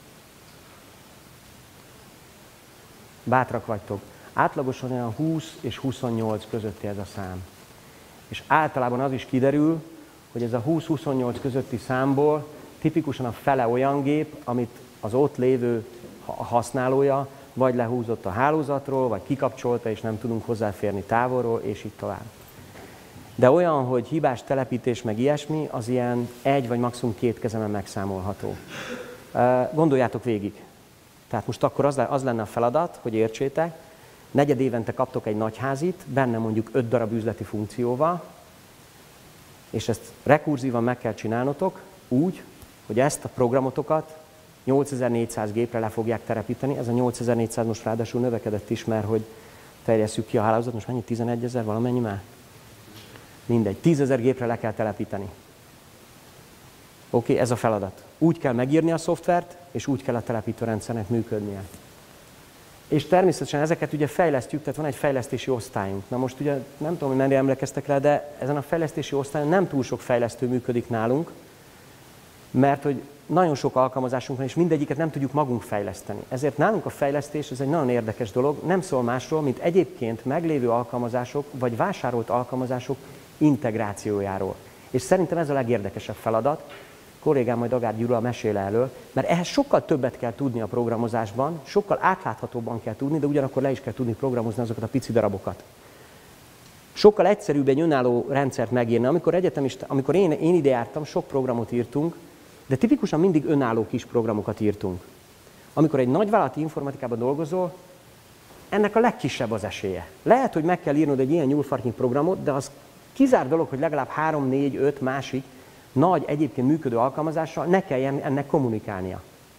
Bátrak vagytok. Átlagosan olyan húsz és huszonnyolc közötti ez a szám. És általában az is kiderül, hogy ez a húsz-huszonnyolc közötti számból tipikusan a fele olyan gép, amit az ott lévő használója vagy lehúzott a hálózatról, vagy kikapcsolta, és nem tudunk hozzáférni távolról, és így tovább. De olyan, hogy hibás telepítés, meg ilyesmi, az ilyen egy vagy maximum két kezemen megszámolható. Gondoljátok végig. Tehát most akkor az, az lenne a feladat, hogy értsétek, negyed évente kaptok egy nagyházit, benne mondjuk öt darab üzleti funkcióval, és ezt rekurzívan meg kell csinálnotok úgy, hogy ezt a programotokat nyolcezer-négyszáz gépre le fogják telepíteni. Ez a nyolcezer-négyszáz most ráadásul növekedett is, mert hogy terjesszük ki a hálózat, most mennyi? tizenegyezer, valamennyi már? Mindegy, tízezer gépre le kell telepíteni. Oké, okay, ez a feladat. Úgy kell megírni a szoftvert, és úgy kell a telepítőrendszernek működnie. És természetesen ezeket ugye fejlesztjük, tehát van egy fejlesztési osztályunk. Na most ugye nem tudom, hogy mennyire emlékeztek rá, de ezen a fejlesztési osztályon nem túl sok fejlesztő működik nálunk, mert hogy nagyon sok alkalmazásunk van, és mindegyiket nem tudjuk magunk fejleszteni. Ezért nálunk a fejlesztés, ez egy nagyon érdekes dolog, nem szól másról, mint egyébként meglévő alkalmazások, vagy vásárolt alkalmazások integrációjáról. És szerintem ez a legérdekesebb feladat, a kollégám majd Agár Gyula mesél elől, mert ehhez sokkal többet kell tudni a programozásban, sokkal átláthatóbban kell tudni, de ugyanakkor le is kell tudni programozni azokat a pici darabokat. Sokkal egyszerűbb egy önálló rendszert megírni. Amikor egyetemista, amikor én, én ide jártam, sok programot írtunk, de tipikusan mindig önálló kis programokat írtunk. Amikor egy nagyvállalati informatikában dolgozol, ennek a legkisebb az esélye. Lehet, hogy meg kell írnod egy ilyen nyúlfarknyi programot, de az kizár dolog, hogy legalább három, négy, öt másik nagy, egyébként működő alkalmazással ne kelljen ennek kommunikálnia.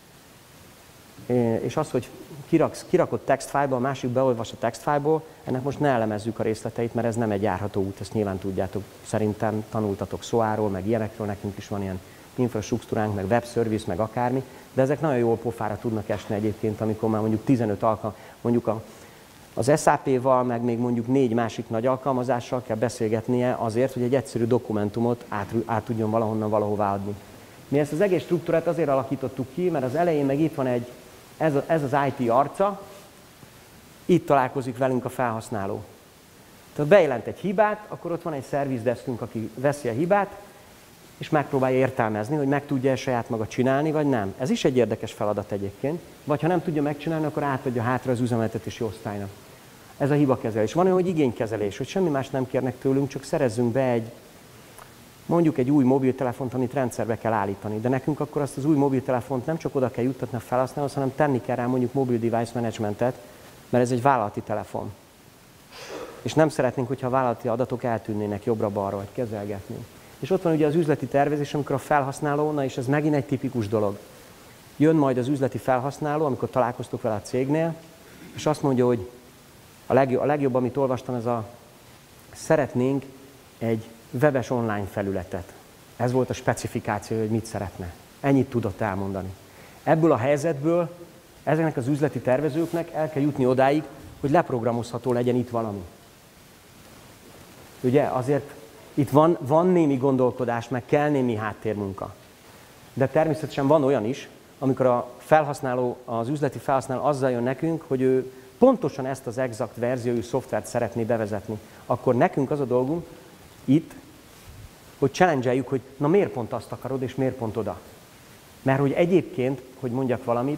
És az, hogy kiraksz, kirakod textfájlba, a másik beolvas a textfájlból, ennek most ne elemezzük a részleteit, mert ez nem egy járható út, ezt nyilván tudjátok, szerintem tanultatok szóáról, meg ilyenekről, nekünk is van ilyen infrastruktúránk, meg webservice, meg akármi, de ezek nagyon jól pofára tudnak esni egyébként, amikor már mondjuk tizenöt alkalom, mondjuk a, az es á pé-val, meg még mondjuk négy másik nagy alkalmazással kell beszélgetnie azért, hogy egy egyszerű dokumentumot át, át tudjon valahonnan valahová adni. Mi ezt az egész struktúrát azért alakítottuk ki, mert az elején meg itt van egy, ez, a, ez az i té arca, itt találkozik velünk a felhasználó. Tehát bejelent egy hibát, akkor ott van egy service deskünk, aki veszi a hibát, és megpróbálja értelmezni, hogy meg tudja-e saját maga csinálni, vagy nem. Ez is egy érdekes feladat egyébként. Vagy ha nem tudja megcsinálni, akkor átadja hátra az üzemeltetési osztálynak. Ez a hibakezelés. Van olyan, hogy igénykezelés, hogy semmi más nem kérnek tőlünk, csak szerezzünk be egy, mondjuk egy új mobiltelefont, amit rendszerbe kell állítani. De nekünk akkor azt az új mobiltelefont nem csak oda kell juttatni a felhasználóhoz, hanem tenni kell rá mondjuk mobil device managementet, mert ez egy vállalati telefon. És nem szeretnénk, hogyha a vállalati adatok eltűnnének jobbra-balra, vagy kezelgetnénk. És ott van ugye az üzleti tervezés, amikor a felhasználó, na és ez megint egy tipikus dolog. Jön majd az üzleti felhasználó, amikor találkoztok vele a cégnél, és azt mondja, hogy a legjobb, a legjobb amit olvastam, ez a szeretnénk egy webes online felületet. Ez volt a specifikáció, hogy mit szeretne. Ennyit tudott elmondani. Ebből a helyzetből ezeknek az üzleti tervezőknek el kell jutni odáig, hogy leprogramozható legyen itt valami. Ugye azért itt van, van némi gondolkodás, meg kell némi háttérmunka. De természetesen van olyan is, amikor a felhasználó, az üzleti felhasználó azzal jön nekünk, hogy ő pontosan ezt az exakt verziójú szoftvert szeretné bevezetni. Akkor nekünk az a dolgunk itt, hogy challenge-eljük, hogy na miért pont azt akarod, és miért pont oda. Mert hogy egyébként, hogy mondjak valamit,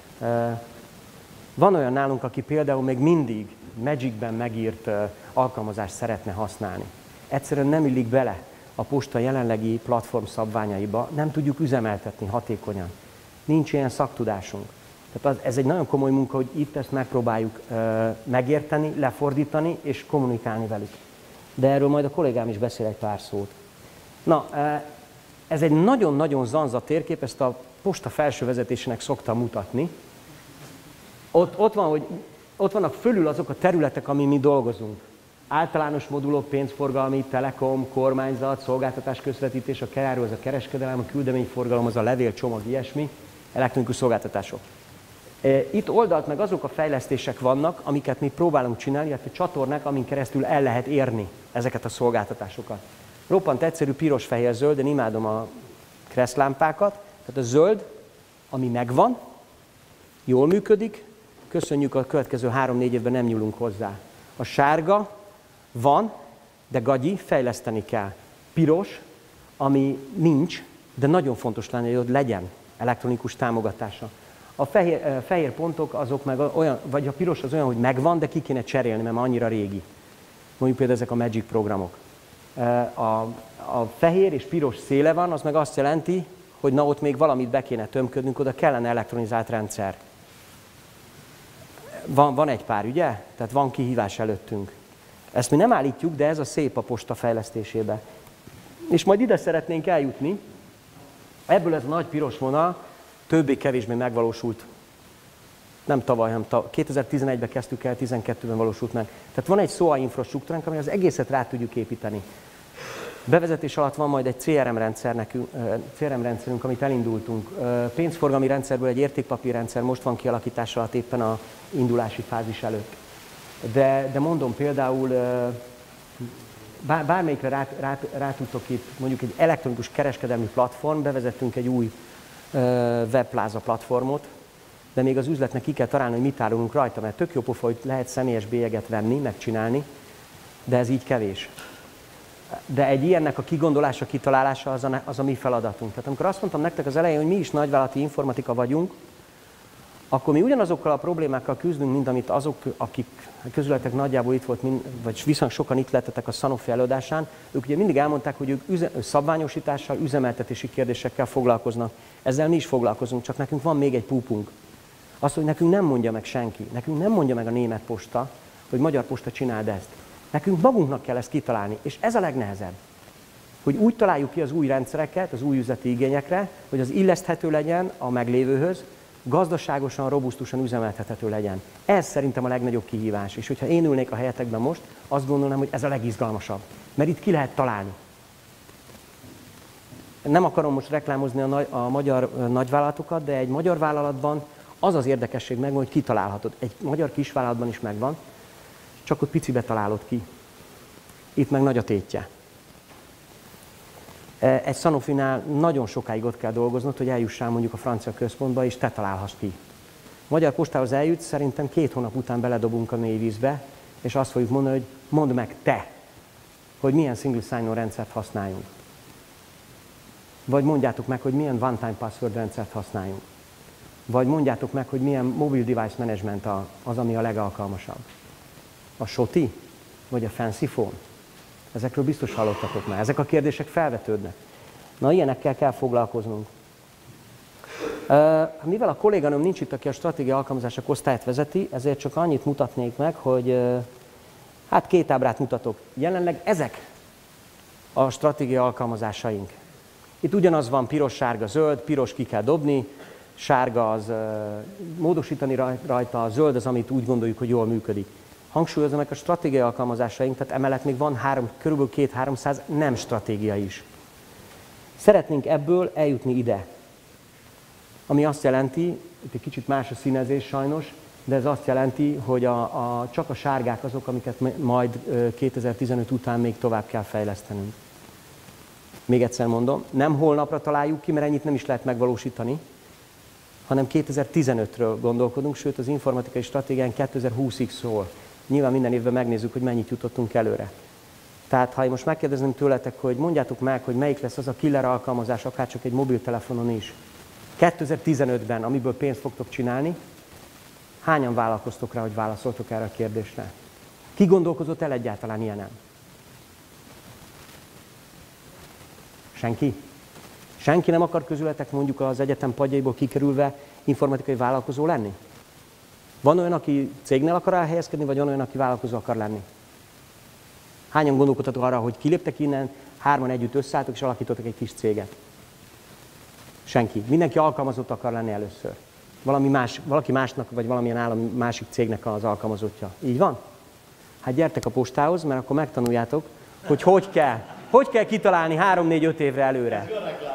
van olyan nálunk, aki például még mindig Magicben megírt alkalmazást szeretne használni. Egyszerűen nem illik bele a posta jelenlegi platform szabványaiba, nem tudjuk üzemeltetni hatékonyan. Nincs ilyen szaktudásunk. Tehát az, ez egy nagyon komoly munka, hogy itt ezt megpróbáljuk uh, megérteni, lefordítani és kommunikálni velük. De erről majd a kollégám is beszél egy pár szót. Na, uh, ez egy nagyon-nagyon zanza térkép, ezt a posta felső vezetésének szoktam mutatni. Ott, ott, van, hogy, ott vannak fölül azok a területek, amin mi dolgozunk. Általános modulok, pénzforgalmi, telekom, kormányzat, szolgáltatás közvetítés, a keráró, az a kereskedelem, a küldeményforgalom, az a levélcsomag, ilyesmi, elektronikus szolgáltatások. Itt oldalt meg azok a fejlesztések vannak, amiket mi próbálunk csinálni, illetve csatornák, amin keresztül el lehet érni ezeket a szolgáltatásokat. Roppant egyszerű, piros, fehér, zöld, én imádom a kresszlámpákat. Tehát a zöld, ami megvan, jól működik, köszönjük, a következő három-négy évben nem nyúlunk hozzá. A sárga van, de gagyi, fejleszteni kell. Piros, ami nincs, de nagyon fontos lenne, hogy ott legyen elektronikus támogatása. A fehér, fehér pontok azok meg olyan, vagy a piros az olyan, hogy megvan, de ki kéne cserélni, mert annyira régi. Mondjuk például ezek a Magic programok. A, a fehér és piros széle van, az meg azt jelenti, hogy na ott még valamit be kéne tömködnünk, oda kellene elektronizált rendszer. Van, van egy pár, ugye? Tehát van kihívás előttünk. Ezt mi nem állítjuk, de ez a szép a posta fejlesztésébe. És majd ide szeretnénk eljutni. Ebből ez a nagy piros vonal többé-kevésbé megvalósult. Nem tavaly, hanem tavaly. kétezer-tizenegyben kezdtük el, tizenkettőben valósult meg. Tehát van egy es o á infrastruktúránk, ami az egészet rá tudjuk építeni. Bevezetés alatt van majd egy cé er em rendszer nekünk, cé er em rendszerünk, amit elindultunk. Pénzforgalmi rendszerből egy értékpapírrendszer most van kialakítás alatt éppen a indulási fázis előtt. De, de mondom például, bár, bármelyikre rá, rá, rá tudtok itt, mondjuk egy elektronikus kereskedelmi platform, bevezettünk egy új webpláza platformot, de még az üzletnek ki kell találni, hogy mit állunk rajta, mert tök jó pofa, hogy lehet személyes bélyeget venni, megcsinálni, de ez így kevés. De egy ilyennek a kigondolása, kitalálása az a, az a mi feladatunk. Tehát amikor azt mondtam nektek az elején, hogy mi is nagyvállalati informatika vagyunk, akkor mi ugyanazokkal a problémákkal küzdünk, mint amit azok, akik közületek nagyjából itt volt, vagy viszont sokan itt lettetek a Sanofi előadásán, ők ugye mindig elmondták, hogy ők üze, szabványosítással, üzemeltetési kérdésekkel foglalkoznak. Ezzel mi is foglalkozunk, csak nekünk van még egy púpunk. Az, hogy nekünk nem mondja meg senki, nekünk nem mondja meg a német posta, hogy Magyar Posta csináld ezt. Nekünk magunknak kell ezt kitalálni, és ez a legnehezebb. Hogy úgy találjuk ki az új rendszereket, az új üzleti igényekre, hogy az illeszthető legyen a meglévőhöz, gazdaságosan, robusztusan üzemeltethető legyen. Ez szerintem a legnagyobb kihívás. És hogyha én ülnék a helyetekben most, azt gondolnám, hogy ez a legizgalmasabb. Mert itt ki lehet találni. Nem akarom most reklámozni a, nagy, a magyar nagyvállalatokat, de egy magyar vállalatban az az érdekesség megvan, hogy kitalálhatod. Egy magyar kisvállalatban is megvan, csak ott picibe találod ki. Itt meg nagy a tétje. Egy Sanofinál nagyon sokáig ott kell dolgoznod, hogy eljussál mondjuk a francia központba, és te találhass ki. Magyar Postához eljutsz, szerintem két hónap után beledobunk a mély vízbe, és azt fogjuk mondani, hogy mondd meg te, hogy milyen single sign-on rendszert használjunk. Vagy mondjátok meg, hogy milyen one-time password rendszert használjunk. Vagy mondjátok meg, hogy milyen mobile device management az, ami a legalkalmasabb. A SOTI? Vagy a Fancy Phone? Ezekről biztos hallottatok már. Ezek a kérdések felvetődnek. Na, ilyenekkel kell foglalkoznunk. Mivel a kolléganőm nincs itt, aki a stratégia alkalmazások osztályát vezeti, ezért csak annyit mutatnék meg, hogy hát két ábrát mutatok. Jelenleg ezek a stratégia alkalmazásaink. Itt ugyanaz van piros, sárga, zöld, piros ki kell dobni, sárga az módosítani rajta, a zöld az, amit úgy gondoljuk, hogy jól működik. Hangsúlyozom meg a stratégiai alkalmazásaink, tehát emellett még van három, körülbelül kétszáz-háromszáz nem stratégia is. Szeretnénk ebből eljutni ide. Ami azt jelenti, itt egy kicsit más a színezés sajnos, de ez azt jelenti, hogy a, a, csak a sárgák azok, amiket majd kétezer-tizenöt után még tovább kell fejlesztenünk. Még egyszer mondom, nem holnapra találjuk ki, mert ennyit nem is lehet megvalósítani, hanem kétezer-tizenötről gondolkodunk, sőt az informatikai stratégián kétezer-húszig szól. Nyilván minden évben megnézzük, hogy mennyit jutottunk előre. Tehát ha én most megkérdezném tőletek, hogy mondjátok meg, hogy melyik lesz az a killer alkalmazás, akár csak egy mobiltelefonon is, kétezer-tizenötben, amiből pénzt fogtok csinálni, hányan vállalkoztok rá, hogy válaszoltok erre a kérdésre? Ki gondolkozott el egyáltalán ilyenen? Senki? Senki nem akar közületek mondjuk az egyetem padjaiból kikerülve informatikai vállalkozó lenni? Van olyan, aki cégnél akar elhelyezkedni, vagy van olyan, aki vállalkozó akar lenni? Hányan gondolkodtatok arra, hogy kiléptek innen, hárman együtt összeálltok és alakítottak egy kis céget? Senki. Mindenki alkalmazott akar lenni először. Valami más, valaki másnak, vagy valamilyen állami másik cégnek az alkalmazottja. Így van? Hát gyertek a postához, mert akkor megtanuljátok, hogy hogy kell. Hogy kell kitalálni három-négy-öt évre előre.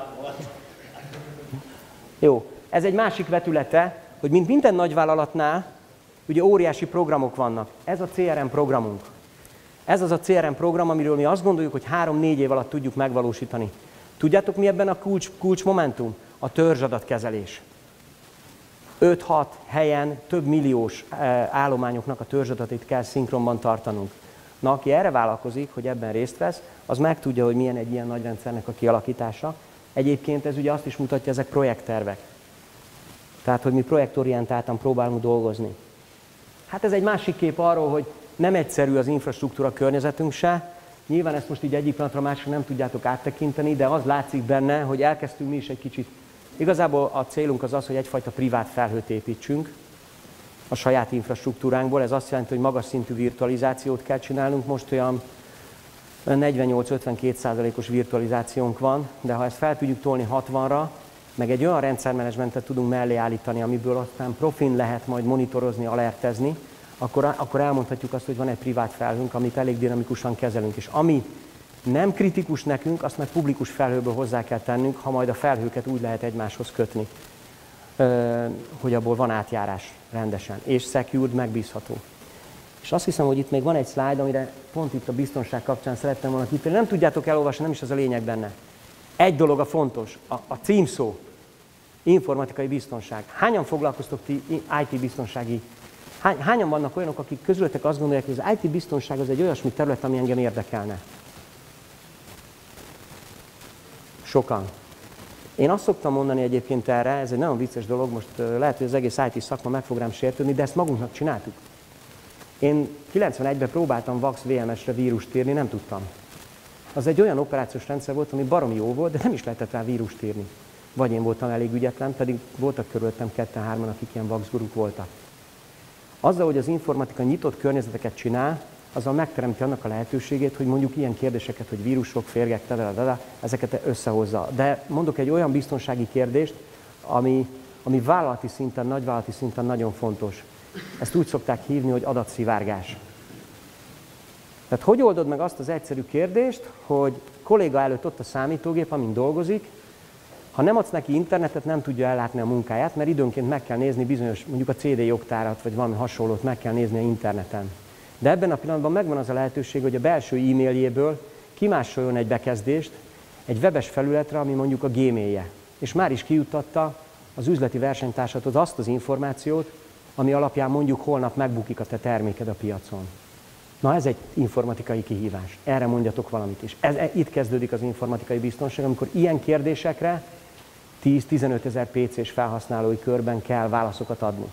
Jó. Ez egy másik vetülete, hogy mint minden nagyvállalatnál, ugye óriási programok vannak. Ez a cé er em programunk. Ez az a cé er em program, amiről mi azt gondoljuk, hogy három-négy év alatt tudjuk megvalósítani. Tudjátok, mi ebben a kulcs, kulcs momentum? A törzsadatkezelés. öt-hat helyen több milliós állományoknak a törzsadatait kell szinkronban tartanunk. Na, aki erre vállalkozik, hogy ebben részt vesz, az megtudja, hogy milyen egy ilyen nagy rendszernek a kialakítása. Egyébként ez ugye azt is mutatja, ezek projekttervek. Tehát, hogy mi projektorientáltan próbálunk dolgozni. Hát ez egy másik kép arról, hogy nem egyszerű az infrastruktúra környezetünk se. Nyilván ezt most így egyik pillanatra másra nem tudjátok áttekinteni, de az látszik benne, hogy elkezdtünk mi is egy kicsit. Igazából a célunk az az, hogy egyfajta privát felhőt építsünk a saját infrastruktúránkból. Ez azt jelenti, hogy magas szintű virtualizációt kell csinálnunk. Most olyan negyvennyolc-ötvenkét százalékos virtualizációnk van, de ha ezt fel tudjuk tolni hatvanra, meg egy olyan rendszermenedzsmentet tudunk mellé állítani, amiből aztán profin lehet majd monitorozni, alertezni, akkor, akkor elmondhatjuk azt, hogy van egy privát felhőnk, amit elég dinamikusan kezelünk. És ami nem kritikus nekünk, azt meg publikus felhőből hozzá kell tennünk, ha majd a felhőket úgy lehet egymáshoz kötni, hogy abból van átjárás rendesen, és secured, megbízható. És azt hiszem, hogy itt még van egy slide, amire pont itt a biztonság kapcsán szerettem volna kitérni. Nem tudjátok elolvasni, nem is az a lényeg benne. Egy dolog a fontos, a, a címszó, informatikai biztonság. Hányan foglalkoztok ti i té biztonsági? Hány, hányan vannak olyanok, akik közületek azt gondolják, hogy az í té biztonság az egy olyasmi terület, ami engem érdekelne? Sokan. Én azt szoktam mondani egyébként erre, ez egy nagyon vicces dolog, most lehet, hogy az egész i té szakma meg fog rám sértődni, de ezt magunknak csináltuk. Én kilencvenegyben próbáltam VAX vé em es-re vírust írni, nem tudtam. Az egy olyan operációs rendszer volt, ami baromi jó volt, de nem is lehetett rá vírust írni. Vagy én voltam elég ügyetlen, pedig voltak körülöttem ketten-hárman, akik ilyen VAX guruk voltak. Azzal, hogy az informatika nyitott környezeteket csinál, azzal megteremti annak a lehetőségét, hogy mondjuk ilyen kérdéseket, hogy vírusok, férgek, tadadada, ezeket összehozza. De mondok egy olyan biztonsági kérdést, ami, ami vállalati szinten, nagyvállalati szinten nagyon fontos. Ezt úgy szokták hívni, hogy adatszivárgás. Tehát hogy oldod meg azt az egyszerű kérdést, hogy kolléga előtt ott a számítógép, amin dolgozik, ha nem adsz neki internetet, nem tudja ellátni a munkáját, mert időnként meg kell nézni bizonyos, mondjuk a cé dé jogtárat, vagy valami hasonlót meg kell nézni a interneten. De ebben a pillanatban megvan az a lehetőség, hogy a belső e-mailjéből kimásoljon egy bekezdést egy webes felületre, ami mondjuk a Gmailje. És már is kijuttatta az üzleti versenytársathoz azt az információt, ami alapján mondjuk holnap megbukik a te terméked a piacon. Na ez egy informatikai kihívás. Erre mondjatok valamit is. Ez, itt kezdődik az informatikai biztonság, amikor ilyen kérdésekre tíz-tizenöt ezer pé cés felhasználói körben kell válaszokat adni.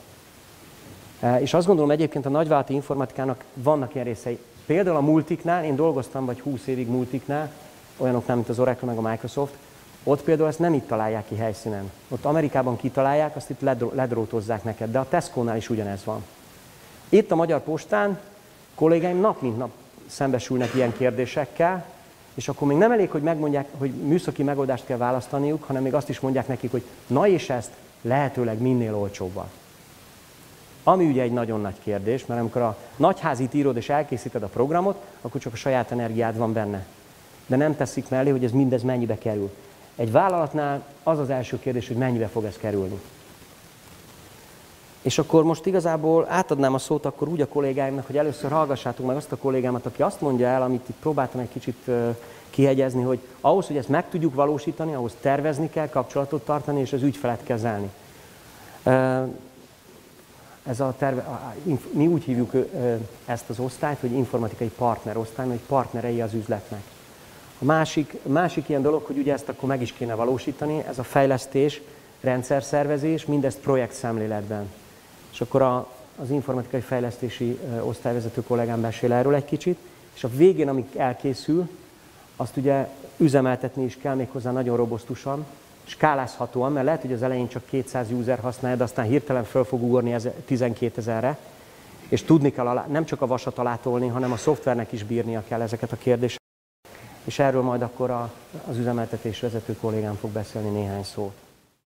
És azt gondolom egyébként a nagyvállalati informatikának vannak ilyen részei. Például a multiknál, én dolgoztam vagy húsz évig multiknál, olyanoknál, mint az Oracle meg a Microsoft, ott például ezt nem itt találják ki helyszínen. Ott Amerikában kitalálják, azt itt ledrótozzák neked, de a Tesco-nál is ugyanez van. Itt a Magyar Postán kollégáim nap mint nap szembesülnek ilyen kérdésekkel, és akkor még nem elég, hogy megmondják, hogy műszaki megoldást kell választaniuk, hanem még azt is mondják nekik, hogy na és ezt lehetőleg minél olcsóbban. Ami ugye egy nagyon nagy kérdés, mert amikor a nagyházit írod és elkészíted a programot, akkor csak a saját energiád van benne. De nem teszik mellé, hogy ez mindez mennyibe kerül. Egy vállalatnál az az első kérdés, hogy mennyibe fog ez kerülni. És akkor most igazából átadnám a szót akkor úgy a kollégáimnak, hogy először hallgassátok meg azt a kollégámat, aki azt mondja el, amit itt próbáltam egy kicsit kihegyezni, hogy ahhoz, hogy ezt meg tudjuk valósítani, ahhoz tervezni kell, kapcsolatot tartani, és az ügyfelet kezelni. Ez a terve, mi úgy hívjuk ezt az osztályt, hogy informatikai partnerosztály, mert partnerei az üzletnek. A másik, másik ilyen dolog, hogy ugye ezt akkor meg is kéne valósítani, ez a fejlesztés, rendszerszervezés, mindezt projektszemléletben. És akkor a, az informatikai fejlesztési osztályvezető kollégám mesél erről egy kicsit, és a végén, amik elkészül, azt ugye üzemeltetni is kell méghozzá nagyon robosztusan, skálázhatóan, mert lehet, hogy az elején csak kétszáz user használja, de aztán hirtelen föl fog ugorni tizenkétezerre, és tudni kell alá, nem csak a vasat alátolni, hanem a szoftvernek is bírnia kell ezeket a kérdéseket. És erről majd akkor a, az üzemeltetés vezető kollégám fog beszélni néhány szót.